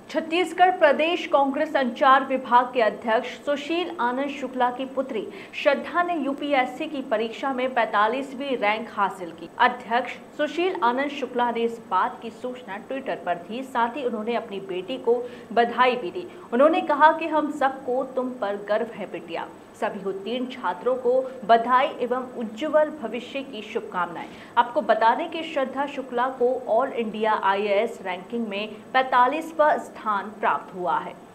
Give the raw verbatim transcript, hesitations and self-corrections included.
छत्तीसगढ़ प्रदेश कांग्रेस संचार विभाग के अध्यक्ष सुशील आनंद शुक्ला की पुत्री श्रद्धा ने यूपीएससी की परीक्षा में पैंतालीसवीं रैंक हासिल की। अध्यक्ष सुशील आनंद शुक्ला ने इस बात की सूचना ट्विटर पर दी, साथ ही उन्होंने अपनी बेटी को बधाई भी दी। उन्होंने कहा कि हम सबको तुम पर गर्व है बिटिया। सभी उत्तीर्ण छात्रों को बधाई एवं उज्जवल भविष्य की शुभकामनाएं। आपको बता दें कि श्रद्धा शुक्ला को all India I A S ranking में पैंतालीसवां स्थान प्राप्त हुआ है।